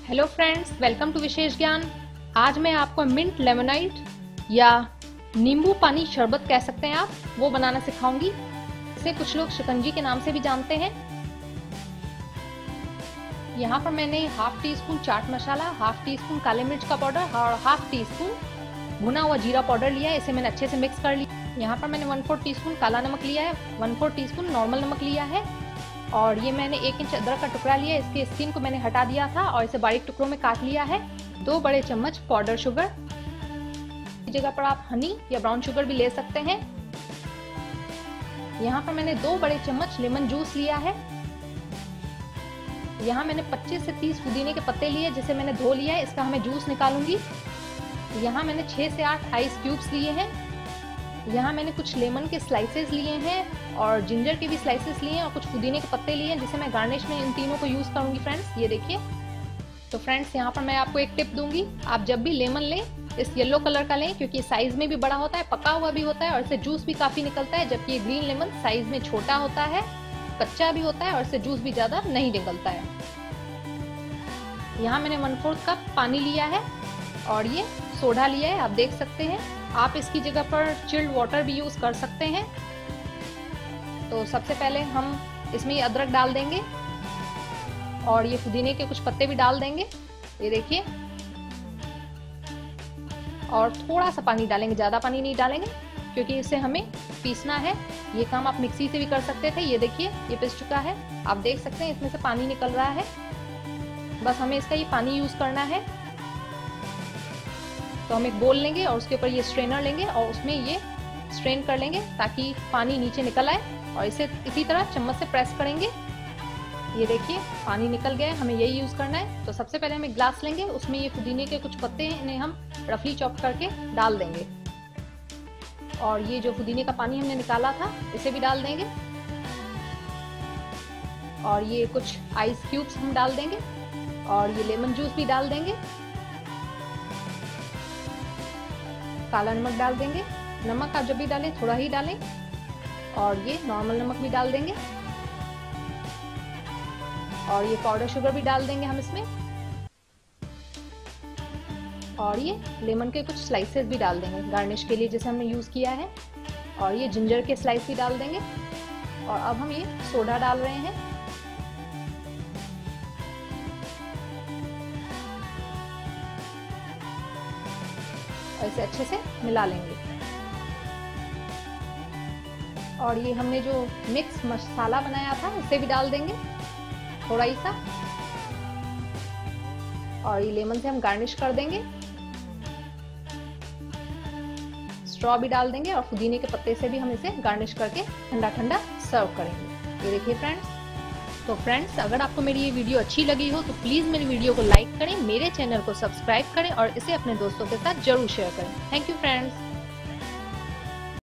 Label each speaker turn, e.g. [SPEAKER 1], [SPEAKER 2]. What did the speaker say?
[SPEAKER 1] Hello friends, welcome to विशेष ज्ञान। आज मैं आपको मिंट लेमोनाइड या नींबू पानी शरबत कह सकते हैं आप, वो बनाना सिखाऊंगी। इसे कुछ लोग शिकंजी के नाम से भी जानते हैं। यहाँ पर मैंने half teaspoon chaat masala, half teaspoon काले मिर्च का पाउडर और हाफ टी स्पून भुना हुआ जीरा पाउडर लिया है। इसे मैंने अच्छे से मिक्स कर लिया। यहाँ पर मैंने 1/4 टीस्पून काला नमक लिया है, 1/4 टीस्पून नॉर्मल नमक लिया है और ये मैंने 1 इंच अदरक का टुकड़ा लिया है। इसके स्किन को मैंने हटा दिया था और इसे बारीक टुकड़ों में काट लिया है। 2 बड़े चम्मच पाउडर शुगर, इस जगह पर आप हनी या ब्राउन शुगर भी ले सकते हैं। यहाँ पर मैंने 2 बड़े चम्मच लेमन जूस लिया है। यहाँ मैंने 25 से 30 पुदीने के पत्ते लिए जिसे मैंने धो लिया है। इसका मैं जूस निकालूंगी। यहाँ मैंने 6 से 8 आइस क्यूब्स लिए हैं। यहाँ मैंने कुछ लेमन के स्लाइसेस लिए हैं और जिंजर के भी स्लाइसेस लिए हैं और कुछ पुदीने के पत्ते लिए हैं जिसे मैं गार्निश में इन तीनों को यूज करूंगी फ्रेंड्स। ये देखिए। तो फ्रेंड्स, यहाँ पर मैं आपको एक टिप दूंगी। आप जब भी लेमन लें इस येलो कलर का लें, क्योंकि साइज में भी बड़ा होता है, पका हुआ भी होता है और इससे जूस भी काफी निकलता है। जबकि ग्रीन लेमन साइज में छोटा होता है, कच्चा भी होता है और इससे जूस भी ज्यादा नहीं निकलता है। यहाँ मैंने 1/4 कप पानी लिया है और ये सोडा लिया है, आप देख सकते हैं। आप इसकी जगह पर चिल्ड वाटर भी यूज कर सकते हैं। तो सबसे पहले हम इसमें ये अदरक डाल देंगे और ये पुदीने के कुछ पत्ते भी डाल देंगे, ये देखिए। और थोड़ा सा पानी डालेंगे, ज्यादा पानी नहीं डालेंगे क्योंकि इसे हमें पीसना है। ये काम आप मिक्सी से भी कर सकते थे। ये देखिए, ये पिस चुका है, आप देख सकते हैं इसमें से पानी निकल रहा है। बस हमें इसका ये पानी यूज करना है। तो हम एक बोल लेंगे और उसके ऊपर ये स्ट्रेनर लेंगे और उसमें ये स्ट्रेन कर लेंगे ताकि पानी नीचे निकल आए और इसे इसी तरह चम्मच से प्रेस करेंगे। ये देखिए, पानी निकल गया है, हमें यही यूज करना है। तो सबसे पहले हम एक ग्लास लेंगे, उसमें ये पुदीने के कुछ पत्ते इन्हें हम रफली चॉप करके डाल देंगे और ये जो पुदीने का पानी हमने निकाला था इसे भी डाल देंगे और ये कुछ आइस क्यूब्स हम डाल देंगे और ये लेमन जूस भी डाल देंगे। काला नमक डाल देंगे। नमक आप जब भी डालें थोड़ा ही डालें और ये नॉर्मल नमक भी डाल देंगे और ये पाउडर शुगर भी डाल देंगे हम इसमें और ये लेमन के कुछ स्लाइसेस भी डाल देंगे गार्निश के लिए जैसे हमने यूज किया है और ये जिंजर के स्लाइस भी डाल देंगे और अब हम ये सोडा डाल रहे हैं। इसे अच्छे से मिला लेंगे और ये हमने जो मिक्स मसाला बनाया था इसे भी डाल देंगे थोड़ा ही सा और ये लेमन से हम गार्निश कर देंगे। स्ट्रॉ भी डाल देंगे और पुदीने के पत्ते से भी हम इसे गार्निश करके ठंडा ठंडा सर्व करेंगे। ये देखिए फ्रेंड्स। तो फ्रेंड्स, अगर आपको मेरी ये वीडियो अच्छी लगी हो तो प्लीज मेरी वीडियो को लाइक करें, मेरे चैनल को सब्सक्राइब करें और इसे अपने दोस्तों के साथ जरूर शेयर करें। Thank you friends.